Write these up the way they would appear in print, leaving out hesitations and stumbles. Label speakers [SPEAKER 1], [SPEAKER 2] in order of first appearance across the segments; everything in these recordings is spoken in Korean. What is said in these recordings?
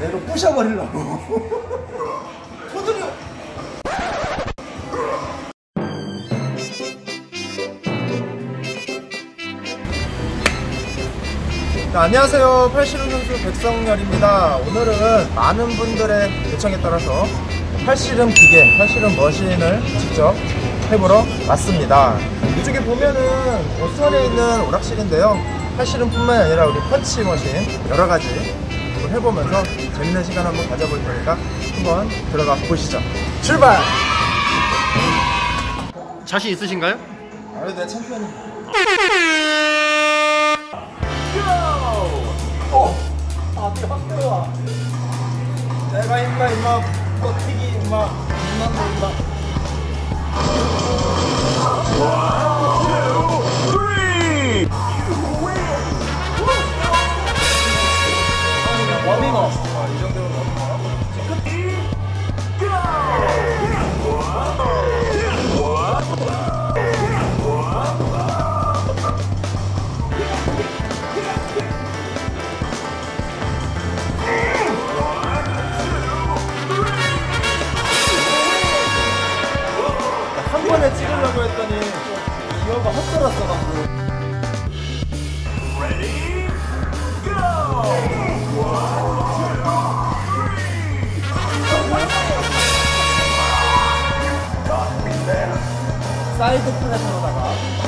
[SPEAKER 1] 내가 부셔버리려고. 토드려. 네, 안녕하세요. 팔씨름 선수 백성열입니다. 오늘은 많은 분들의 요청에 따라서 팔씨름 기계, 팔씨름 머신을 직접 해보러 왔습니다. 이쪽에 보면은 오선에 있는 오락실인데요, 팔씨름 뿐만 아니라 우리 펀치 머신 여러가지 해보면서 재밌는 시간 한번 가져볼 테니까 한번 들어가 보시죠. 출발!
[SPEAKER 2] 자신 있으신가요?
[SPEAKER 1] 아유, 내 챔피언이. 내가 임마 버티기 임마 논다. 워밍업. 이 정도면 워밍업. 한 번에 찍으려고 했더니 기어가 헛돌았어가지고. 사이드 프레셔로다가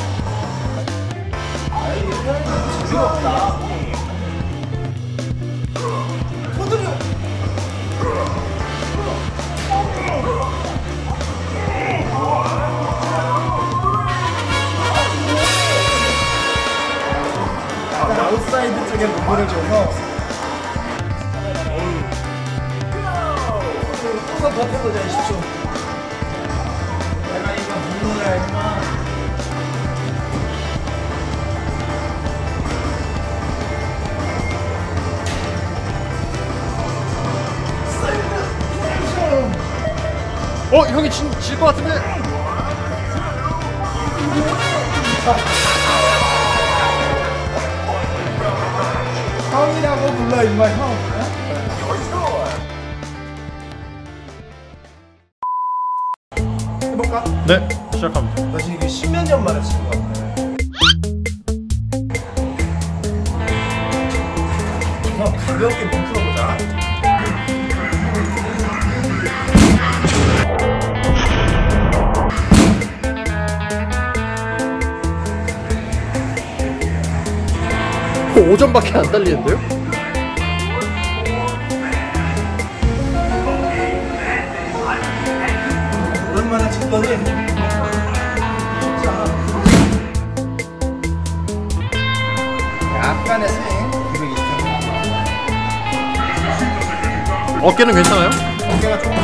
[SPEAKER 1] 이거 재미없다. 토드려. 아웃사이드 쪽에 무브를 줘서 우선 버텨보자. 20초. 내가 이거 무브를 했나?
[SPEAKER 2] 형이 질 것 같은데?
[SPEAKER 1] 형이라고 불러 임마. 형. 해볼까?
[SPEAKER 2] 네, 시작합니다.
[SPEAKER 1] 나 지금 이게 십몇 년 만에 치는 것 같아. 형, 가볍게 몸 풀어보자.
[SPEAKER 2] 오, 5점밖에 안 달리는데요?
[SPEAKER 1] 오랜만에 쳤더니 약간의 스윙 220.
[SPEAKER 2] 어깨는 괜찮아요?
[SPEAKER 1] 어깨가 조금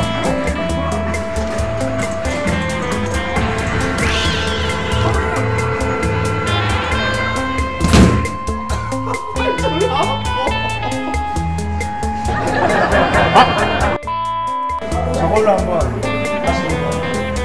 [SPEAKER 1] 저걸로 한번 다시 보자.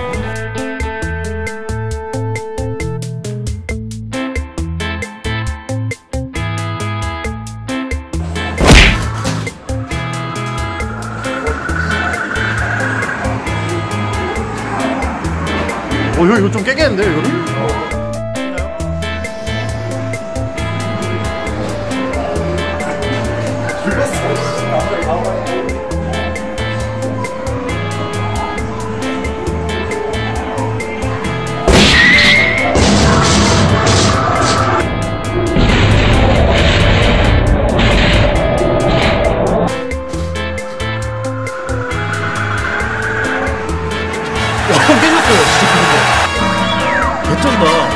[SPEAKER 2] 형 이거 좀 깨겠는데요, 이거는? 깨졌어요, 진짜. 개쩐다.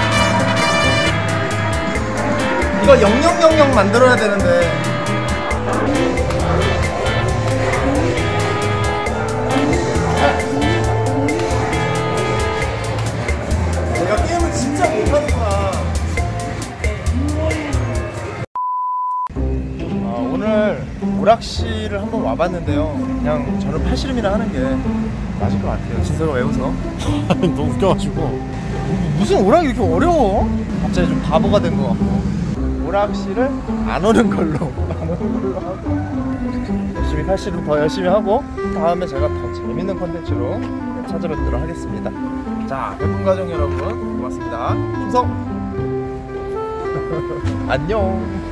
[SPEAKER 1] 이거 0000 만들어야 되는데. 내가 게임을 진짜 못하는구나. 오늘 오락실을 한번 와봤는데요, 그냥 저는 팔씨름이나 하는 게 맞을 것 같아요. 진서가 왜 웃어?
[SPEAKER 2] 너무 웃겨가지고.
[SPEAKER 1] 무슨 오락이 이렇게 어려워? 갑자기 좀 바보가 된 것 같고. 오락실을 안 오는 걸로 하고 열심히 이 팔씨름 더 열심히 하고 다음에 제가 더 재밌는 컨텐츠로 찾아뵙도록 하겠습니다. 자, 백분 가족 여러분 고맙습니다. 충성! 안녕.